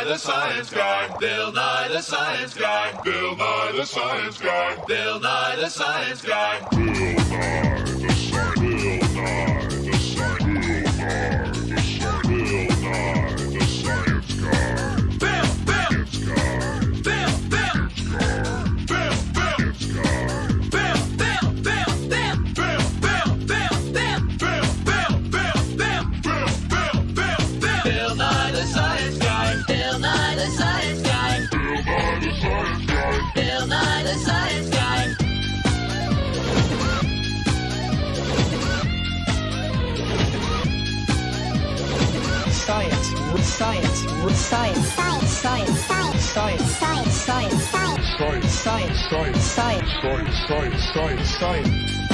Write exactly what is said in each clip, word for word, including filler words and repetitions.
the Science Guy. Bill Nye the Science Guy. Bill Nye the Science Guy. Bill Nye the Science Guy. Bill Nye the Science. Bill Nye the Science. Bill Nye the Science Guy. Bill, Bill, it's Guy. Bill, Bill, it's Guy. Bill, Bill, it's Guy. Bill, Bill, Bill, Bill, Bill, Bill, Bill, Bill, Bill, Bill, Bill, Bill, Bill, Bill, Bill, Bill. Bill Nye the Science Guy. Bill Nye the Science Guy. Bill Nye the Science Guy. Bill Nye the Science Guy. Science, science, science, science, science, science, science, science, science, science, science, science, science, science, science, science, science.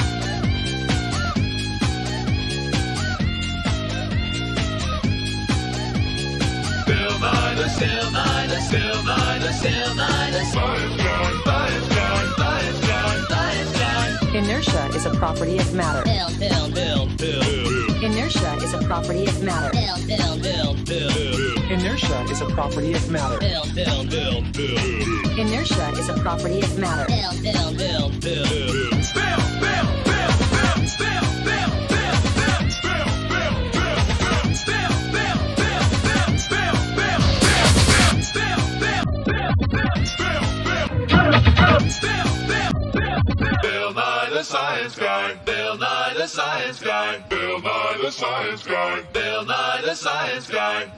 Bill Nye the Bill Nye the Bill Nye the Bill Nye the Science Guy. Science Guy. Science Guy. Science Guy. Inertia is a property of matter. Bill, Bill, Bill, Bill. Inertia is a property of matter. Bill, Bill, Bill, Bill. Inertia is a property of matter. Bill, Bill, Bill. Bill. Inertia is a property of matter. Bill, Bill, Bill, Bill. Bill. Bill. Bill. Bill. Bill. Bill. Bill. Bill. Bill. Bill. Bill. Bill. Bill. Bill. Bill. Bill. Bill. Bill Nye the Science Guy. Bill Nye the Science Guy. Bill Nye the Science Guy. Bill Nye the Science Guy.